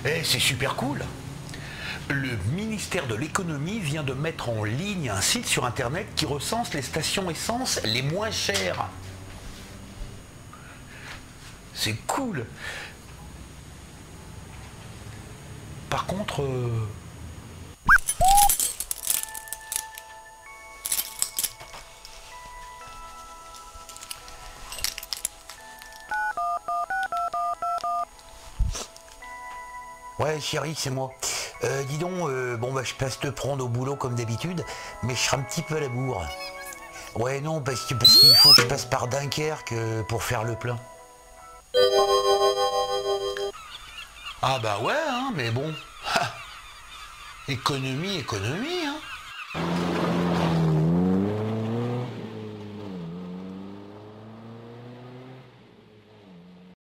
Eh, c'est super cool. Le ministère de l'économie vient de mettre en ligne un site sur internet qui recense les stations essence les moins chères. C'est cool. Par contre, ouais, chérie, c'est moi. Dis donc, bon bah je passe te prendre au boulot comme d'habitude, mais je serai un petit peu à la bourre. Ouais, non, parce qu'il faut que je passe par Dunkerque pour faire le plein. Ah bah ouais, hein, mais bon. Économie, économie,